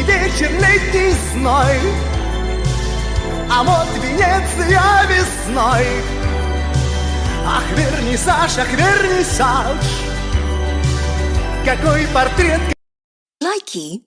вечер, летний зной, а вот Венеция весной. Ах, вернисаж, какой портрет. Лайки.